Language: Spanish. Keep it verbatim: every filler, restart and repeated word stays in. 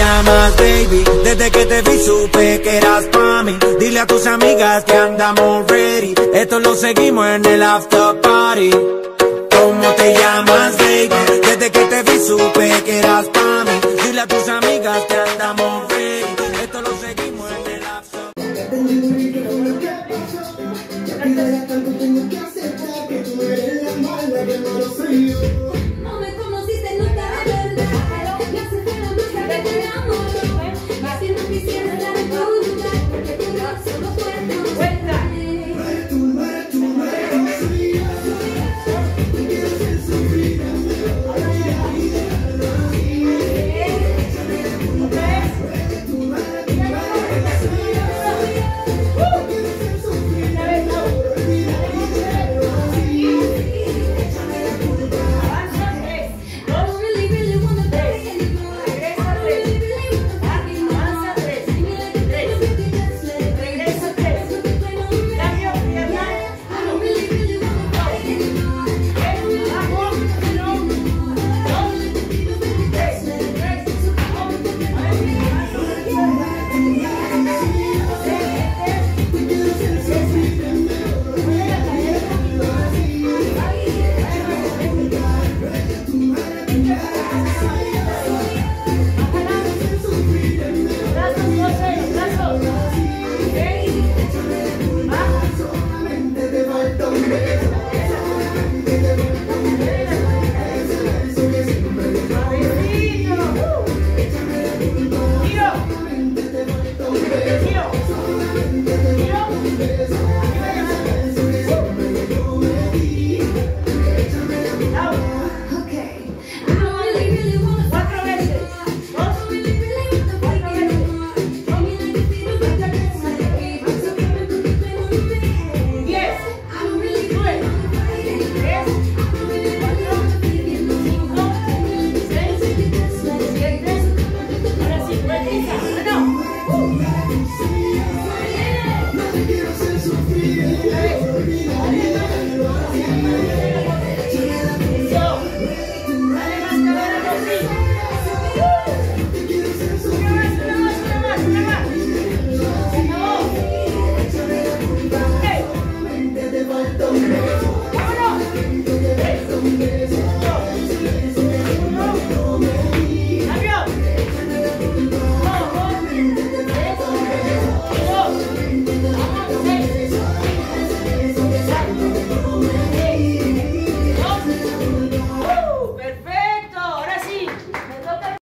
llamas, baby? Desde que te vi supe que eras pa' mí. Dile a tus amigas que andamos ready. Esto lo seguimos en el after party. ¿Cómo te llamas, baby? Desde que te vi supe que eras pa' mí. Dile a tus amigas que andamos ready. Esto lo seguimos en el after party. Tengo que aceptar que tú eres la mala, que no lo soy yo.